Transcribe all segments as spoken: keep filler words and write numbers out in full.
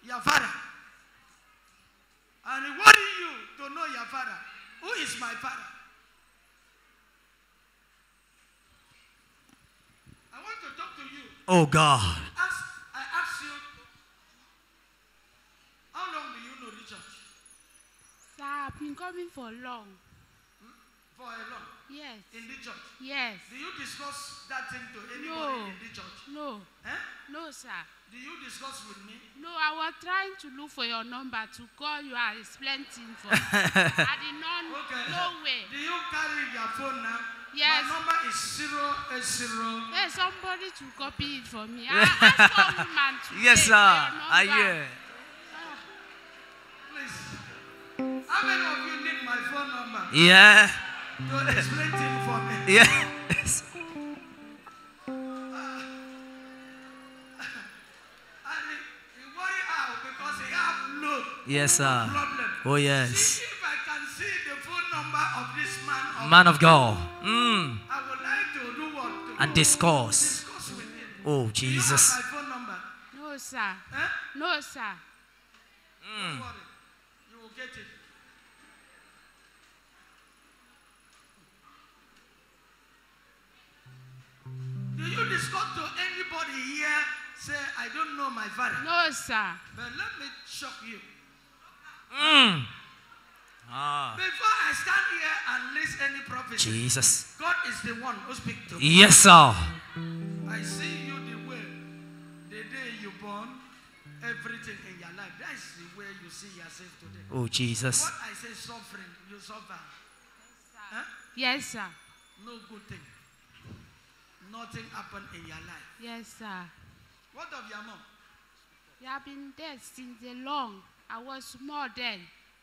your father. And he wanted you to know your father. Who is my father? I want to talk to you. Oh God. Ask, I ask you, how long do you know the church? Sir, I've been coming for long. Hmm? For a long? Yes. In the church? Yes. Do you discuss that thing to anybody No. in the church? No. Eh? No, sir. Do you discuss with me? No, I was trying to look for your number to call you and explain things for you. I did not. Okay. No way. Do you carry your phone now? Yes. My number is zero eight zero. Hey, somebody to copy it for me. I asked one woman to Yes, take sir. your number. I hear. Please. How many of you need my phone number? Yeah. To explain things for me. Yes. Yes, sir. Problem. Oh, yes. See, if I can see the phone number of this man of, Man of God. Mm. I would like to do what? To And discuss. discuss with him. Oh, Do you Jesus. have my phone number? No, sir. Eh? No, sir. Don't worry. You will get it. Do you discuss to anybody here? Say, I don't know my father. No, sir. But let me shock you. Mm. Ah. Before I stand here and list any prophecy, Jesus. God is the one who speaks to me. Yes, sir. I see you the way, the day you born, everything in your life. That is the way you see yourself today. Oh, Jesus. What I say suffering, you suffer. Huh? Yes, sir. No good thing. Nothing happened in your life. Yes, sir. What of your mom? You have been dead since a long. I was small then.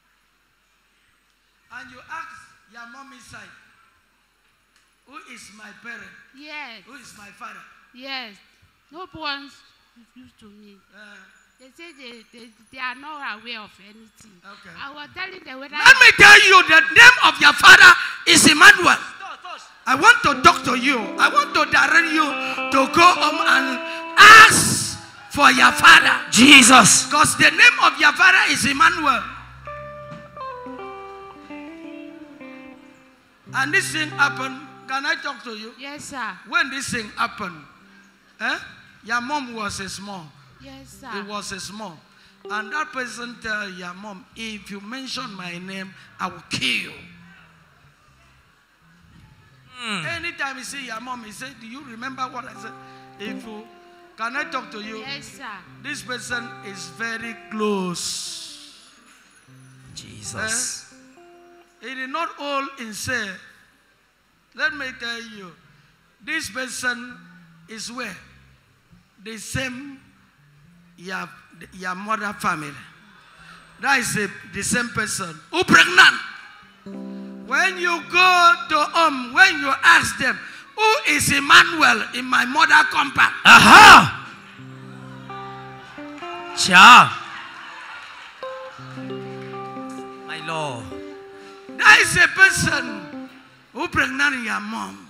And you ask your mom inside, who is my parent? Yes. Who is my father? Yes. No one refused to me. Uh, They say they, they, they are not aware of anything. Okay. I was telling them whether... Let me tell you, the name of your father is Emmanuel. I want to talk to you. I want to direct you to go home and ask for your father. Jesus. Because the name of your father is Emmanuel. And this thing happened. Can I talk to you? Yes, sir. When this thing happened, eh, your mom was a small. Yes, sir. It was a small. And that person tell your mom, if you mention my name, I will kill you. Mm. Anytime you see your mom, he say, do you remember what I said? If you, can I talk to you? Yes, sir. This person is very close. Jesus. Eh? It is not all in say. Let me tell you, this person is where? The same your, your mother family. That is the, the same person. Who pregnant? When you go to home, when you ask them, who is Emmanuel in my mother compound? Aha! Cha. My Lord. That is a person who pregnant your mom.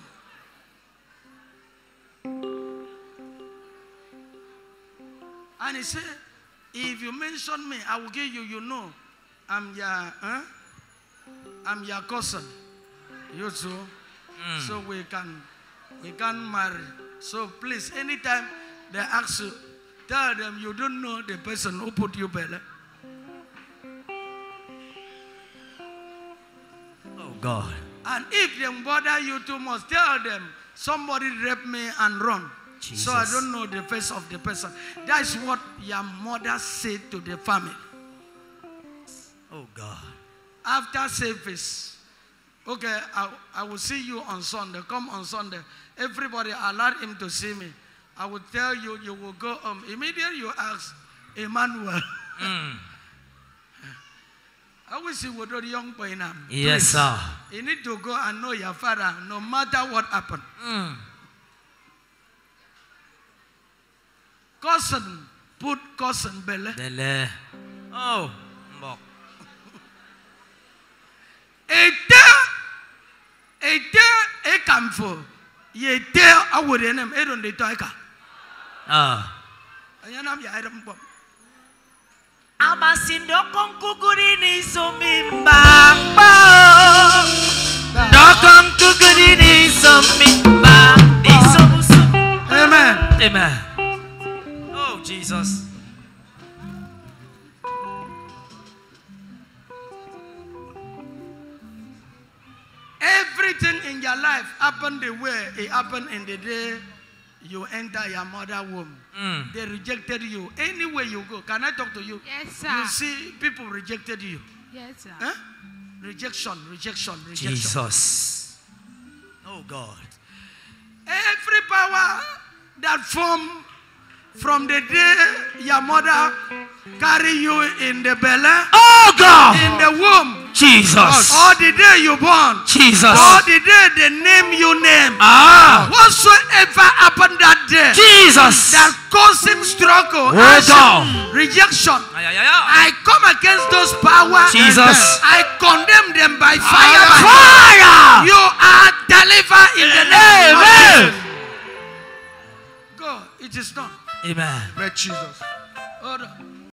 And he said, if you mention me, I will give you, you know, I'm your, huh? I'm your cousin. You too. Mm. So we can, we can marry. So please, anytime they ask you, tell them you don't know the person who put you belly. Oh God. And if they bother you too much, tell them somebody raped me and run. Jesus. So I don't know the face of the person. That is what your mother said to the family. Oh God. After service, okay, I, I will see you on Sunday. Come on Sunday. Everybody allowed him to see me. I will tell you, you will go home. Immediately you ask, Emmanuel. Mm. I wish you would do the young boy now. Yes, sir. You need to go and know your father, no matter what happened. Mm. Cousin, put cousin belly. Belly. Oh, mbok. Ete, ete, ekamfo. Yete awurenem edon de toika. Ah. Ayanam ya edom bom. Sindokong kukurini sumimbang bao. Dokong kukurini sumimbang di sumusum. Amen. Amen. Oh Jesus. Everything in your life happened the way it happened in the day you enter your mother womb. Mm. They rejected you. Anywhere you go, can I talk to you? Yes, sir. You see, people rejected you. Yes, sir. Huh? Rejection, rejection, rejection. Jesus. Oh God. Every power that formed from the day your mother carry you in the belly, Oh God. in the womb, Jesus. or the day you born, Jesus. or the day they name you name, Ah. whatsoever happened that day Jesus. that caused him struggle, Oh hardship, God. rejection, Ay, ay, ay, ay. I come against those powers. Jesus. I condemn them by fire. by Fire. You are delivered in the name of Amen. Jesus. God, it is done. Amen. Praise Jesus. Hold on.